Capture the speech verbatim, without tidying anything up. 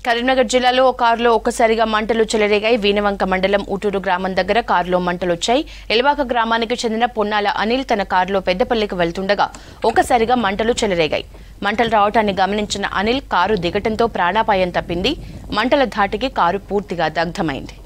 కరీంనగర్ జిల్లాలో ఓ కారులో ఒక్కసారిగా మంటలు చెలరేగాయి. వీనవంక మండలం ఊటూరు గ్రామం దగ్గర కారులో మంటలు వచ్చాయి. ఎలవాక గ్రామానికి చెందిన పొన్నాల అనిల్ తన కారులో పెద్దపల్లికి వెళ్తుండగా ఒక్కసారిగా మంటలు చెలరేగాయి. మంటలు రావటాన్ని గమనించిన అనిల్ కారు దిగటంతో ప్రాణాపాయం తప్పింది. మంటల ధాటికి కారు పూర్తిగా దగ్ధమైంది.